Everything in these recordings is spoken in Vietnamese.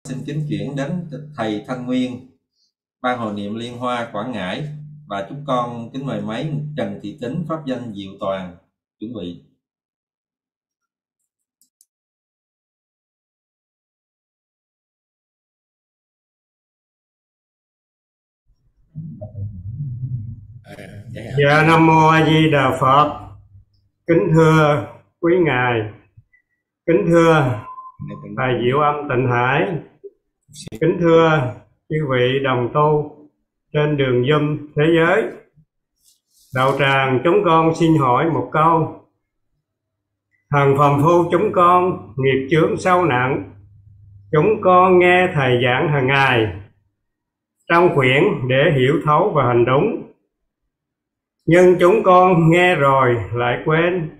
xin kính chuyển đến thầy Thanh Nguyên, Ban Hội Niệm Liên Hoa Quảng Ngãi, và chúng con kính mời máy Trần Thị Tính, pháp danh Diệu Toàn chuẩn bị. Dạ, Nam Mô A Di Đà Phật. Kính thưa quý ngài, kính thưa thầy Diệu Âm Tịnh Hải, kính thưa quý vị đồng tu trên đường Zoom thế giới. Đạo tràng chúng con xin hỏi một câu. Thần phàm phu chúng con nghiệp chướng sâu nặng, chúng con nghe thầy giảng hàng ngày trong quyển để hiểu thấu và hành đúng, nhưng chúng con nghe rồi lại quên,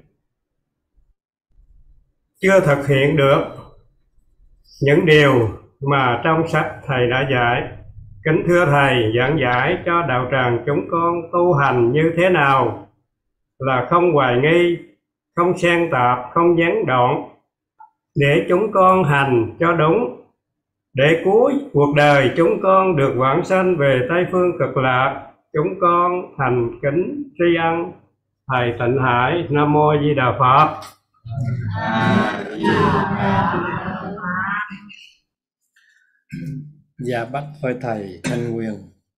chưa thực hiện được những điều mà trong sách thầy đã dạy. Kính thưa thầy, giảng giải cho đạo tràng chúng con tu hành như thế nào là không hoài nghi, không xen tạp, không gián đoạn, để chúng con hành cho đúng, để cuối cuộc đời chúng con được vãng sanh về Tây Phương Cực Lạc. Chúng con thành kính tri ân thầy Tịnh Hải. Nam Mô A Di Đà Phật. Dạ bạch với thầy Thanh Nguyên.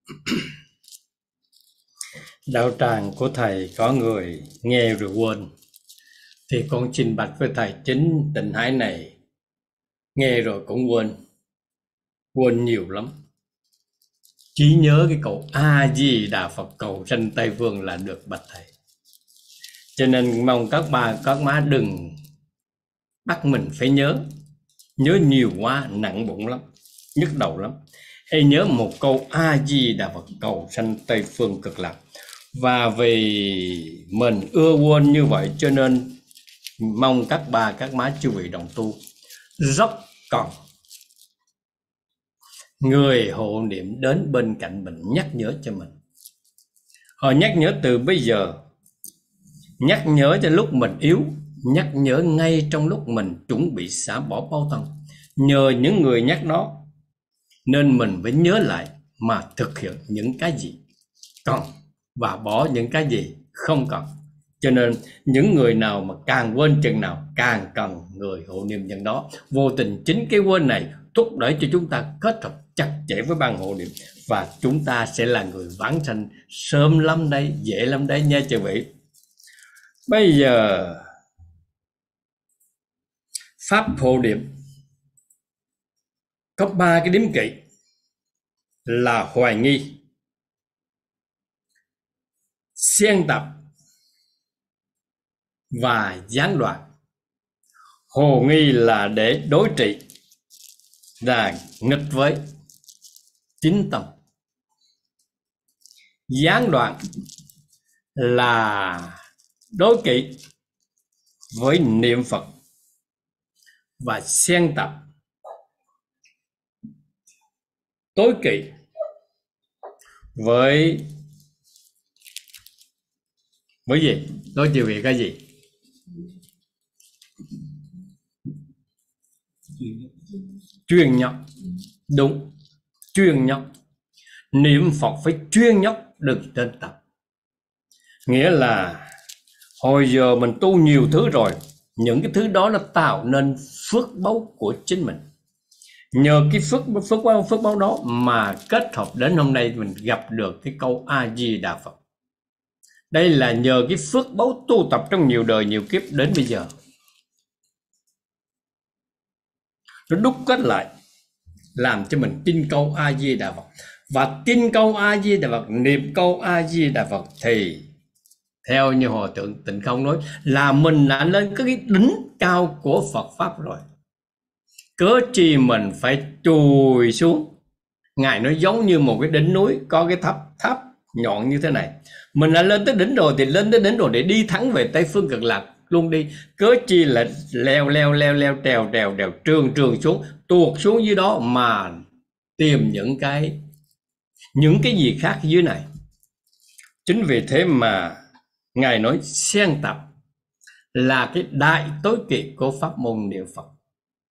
Đạo tràng của thầy có người nghe rồi quên, thì con trình bạch với thầy chính Tịnh Hải này, nghe rồi cũng quên nhiều lắm. Chỉ nhớ cái câu A Di Đà Phật cầu sanh Tây Phương là được bạch thầy. Cho nên mong các bà các má đừng bắt mình phải nhớ nhiều quá nặng bụng lắm, nhức đầu lắm. Hãy nhớ một câu A Di Đà Phật cầu sanh Tây Phương Cực Lạc. Và vì mình ưa quên như vậy, cho nên mong các bà các má chư vị đồng tu rất cần người hộ niệm đến bên cạnh mình nhắc nhớ cho mình. Họ nhắc nhớ từ bây giờ, nhắc nhớ cho lúc mình yếu, nhắc nhớ ngay trong lúc mình chuẩn bị xả bỏ báo thân. Nhờ những người nhắc đó nên mình phải nhớ lại mà thực hiện những cái gì cần và bỏ những cái gì không cần. Cho nên những người nào mà càng quên chừng nào càng cần người hộ niệm nhân đó. Vô tình chính cái quên này thúc đẩy cho chúng ta kết hợp chặt chẽ với ban hộ niệm, và chúng ta sẽ là người vãng sanh sớm lắm đấy, dễ lắm đấy nha chư vị. Bây giờ pháp hộ niệm có 3 cái điếm kỵ là hoài nghi, xen tập và gián đoạn. Hồ nghi là để đối trị, là nghịch với chính tâm. Gián đoạn là đối kỵ với niệm Phật, và xen tập tối kỵ với gì? Đối chiều về cái gì? Chuyên nhọc. Đúng, chuyên nhọc. Niệm Phật phải chuyên nhọc, đừng trên tập. Nghĩa là hồi giờ mình tu nhiều thứ rồi, những cái thứ đó nó tạo nên phước báu của chính mình. Nhờ cái phước báu đó mà kết hợp đến hôm nay mình gặp được cái câu A Di Đà Phật. Đây là nhờ cái phước báu tu tập trong nhiều đời nhiều kiếp đến bây giờ, nó đúc kết lại làm cho mình tin câu A Di Đà Phật. Và tin câu A Di Đà Phật, niệm câu A Di Đà Phật thì theo như Hòa Thượng Tịnh Không nói là mình đã lên cái đỉnh cao của Phật Pháp rồi. Cớ chi mình phải chùi xuống. Ngài nói giống như một cái đỉnh núi có cái tháp nhọn như thế này. Mình đã lên tới đỉnh rồi thì lên tới đỉnh rồi để đi thẳng về Tây Phương Cực Lạc luôn đi. Cớ chi là leo trèo trường xuống, tuột xuống dưới đó mà tìm những cái gì khác dưới này. Chính vì thế mà Ngài nói xen tập là cái đại tối kỵ của pháp môn niệm Phật.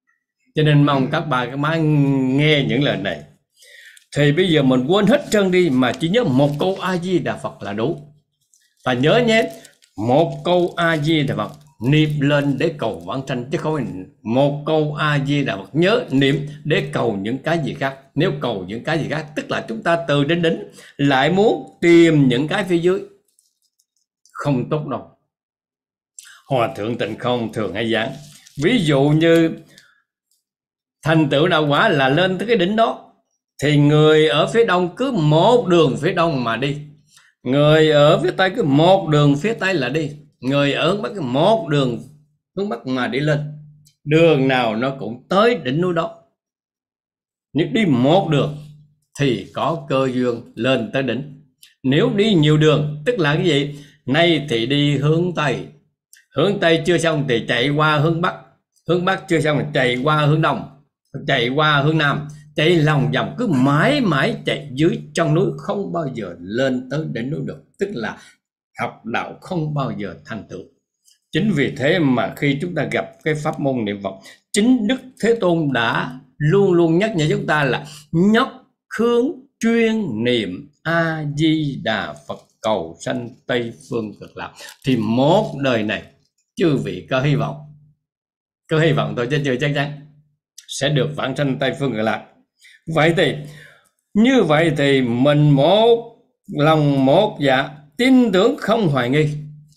Cho nên mong các bà các má nghe những lời này. Thì bây giờ mình quên hết trơn đi, mà chỉ nhớ một câu A Di Đà Phật là đủ. Và nhớ nhé, một câu A Di Đà Phật niệm lên để cầu vãng sanh, chứ không phải một câu A Di Đà Phật nhớ niệm để cầu những cái gì khác. Nếu cầu những cái gì khác tức là chúng ta từ đến đỉnh lại muốn tìm những cái phía dưới, không tốt đâu. Hòa thượng Tịnh Không thường hay giảng, ví dụ như thành tựu đạo quả là lên tới cái đỉnh đó, thì người ở phía đông cứ một đường phía đông mà đi, người ở phía tây cứ một đường phía tây là đi, người ở hướng bắc cứ một đường hướng bắc mà đi lên. Đường nào nó cũng tới đỉnh núi đó, nhưng đi một đường thì có cơ duyên lên tới đỉnh. Nếu đi nhiều đường tức là cái gì? Nay thì đi hướng tây, hướng tây chưa xong thì chạy qua hướng bắc, hướng bắc chưa xong thì chạy qua hướng đông, chạy qua hướng nam, chạy lòng vòng cứ mãi mãi chạy dưới trong núi, không bao giờ lên tới đỉnh núi được. Tức là học đạo không bao giờ thành tựu. Chính vì thế mà khi chúng ta gặp cái pháp môn niệm Phật, chính Đức Thế Tôn đã luôn luôn nhắc nhở chúng ta là nhất hướng chuyên niệm A Di Đà Phật cầu sanh Tây Phương Cực Lạc, thì một đời này chư vị có hy vọng thôi chứ chưa chắc chắn sẽ được vãng sanh Tây Phương Cực Lạc. Vậy thì như vậy thì mình một lòng một dạ tin tưởng không hoài nghi,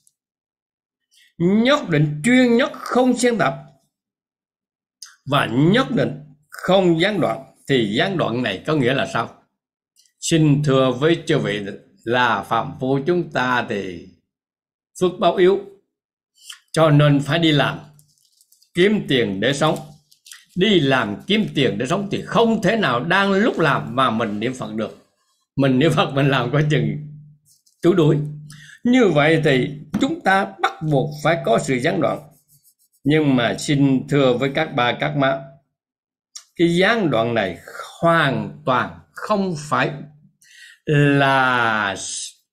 nhất định chuyên nhất không xen tạp, và nhất định không gián đoạn. Thì gián đoạn này có nghĩa là sao? Xin thưa với chư vị là phàm phu chúng ta thì phước báo yếu, cho nên phải đi làm kiếm tiền để sống. Đi làm kiếm tiền để sống thì không thể nào đang lúc làm mà mình niệm Phật được. Mình niệm Phật mình làm coi chừng chú đuổi. Như vậy thì chúng ta bắt buộc phải có sự gián đoạn. Nhưng mà xin thưa với các bà các má, cái gián đoạn này hoàn toàn không phải là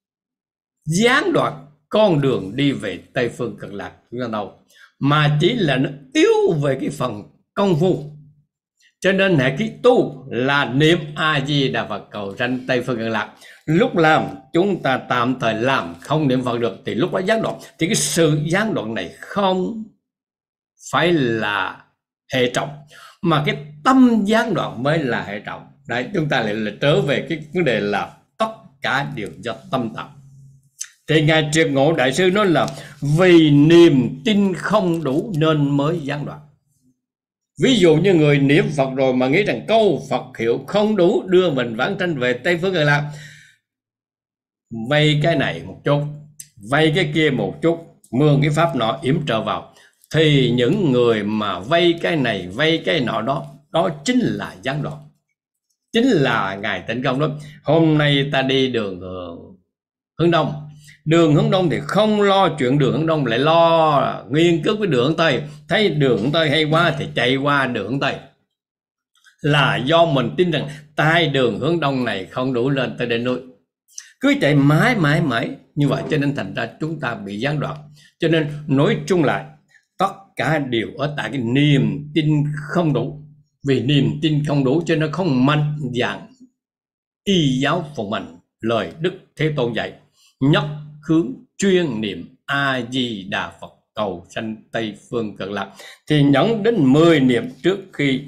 gián đoạn con đường đi về Tây Phương Cực Lạc đâu, mà chỉ là nó yếu về cái phần công phu. Cho nên hệ cái tu là niệm A Di Đà Phật cầu sanh Tây Phương Cực Lạc. Lúc làm chúng ta tạm thời làm không niệm Phật được thì lúc đó gián đoạn. Thì cái sự gián đoạn này không phải là hệ trọng, mà cái tâm gián đoạn mới là hệ trọng. Đấy, chúng ta lại là trở về cái vấn đề là tất cả đều do tâm tạo. Thì Ngài Triệt Ngộ Đại Sư nói là vì niềm tin không đủ nên mới gián đoạn. Ví dụ như người niệm Phật rồi mà nghĩ rằng câu Phật hiệu không đủ đưa mình vãng sanh về Tây Phương Cực Lạc, vay cái này một chút, vay cái kia một chút, mượn cái pháp nọ yểm trợ vào, thì những người mà vay cái này vay cái nọ đó chính là gián đoạn. Chính là Ngài Tịnh Không đó. Hôm nay ta đi đường hướng đông, đường hướng đông thì không lo chuyện đường hướng đông, lại lo nghiên cứu cái đường hướng tây. Thấy đường hướng tây hay quá thì chạy qua đường hướng tây, là do mình tin rằng tại đường hướng đông này không đủ lên tới đỉnh núi, cứ chạy mãi như vậy. Cho nên thành ra chúng ta bị gián đoạn. Cho nên nói chung lại, tất cả đều ở tại cái niềm tin không đủ. Vì niềm tin không đủ cho nên không mạnh dạn y giáo phụng hành lời Đức Thế Tôn dạy, nhất hướng chuyên niệm A Di Đà Phật cầu sanh Tây Phương Cực Lạc. Thì nhẫn đến 10 niệm trước khi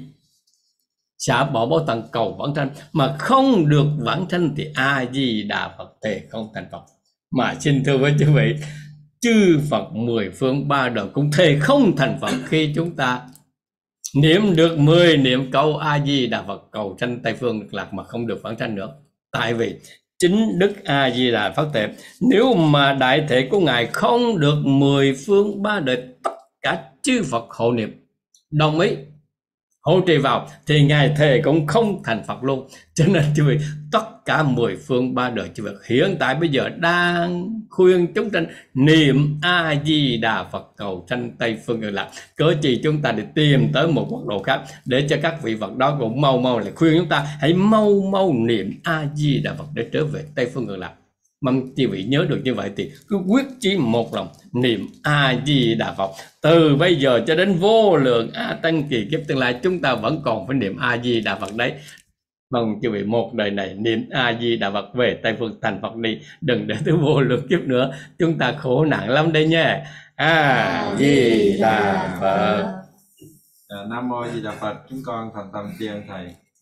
xả bỏ báo tận cầu vãng sanh, mà không được vãng sanh thì A Di Đà Phật thề không thành Phật. Mà xin thưa với quý vị, chư Phật 10 phương 3 đời cũng thề không thành Phật khi chúng ta niệm được 10 niệm câu A Di Đà Phật cầu sanh Tây Phương Cực Lạc mà không được vãng sanh nữa. Tại vì chính Đức A Di Đà Phật thệ, nếu mà đại thể của Ngài không được 10 phương 3 đời tất cả chư Phật hộ niệm đồng ý hỗ trì vào thì Ngài thề cũng không thành Phật luôn. Cho nên quý vị, tất cả 10 phương 3 đời quý vị hiện tại bây giờ đang khuyên chúng sanh niệm A Di Đà Phật cầu sanh Tây Phương Cực Lạc. Cớ chi chúng ta để tìm tới một quốc độ khác để cho các vị Phật đó cũng mau lại khuyên chúng ta hãy mau niệm A Di Đà Phật để trở về Tây Phương Cực Lạc. Mong chư vị nhớ được như vậy thì cứ quyết chí một lòng niệm A Di Đà Phật. Từ bây giờ cho đến vô lượng A Tăng kỳ kiếp tương lai chúng ta vẫn còn phải niệm A Di Đà Phật đấy. Mong chư vị một đời này niệm A Di Đà Phật về Tây Phương thành Phật đi, đừng để tới vô lượng kiếp nữa, chúng ta khổ nạn lắm đấy nha. A Di Đà Phật. Nam mô Di Đà Phật. Chúng con thành tâm tri ân thầy.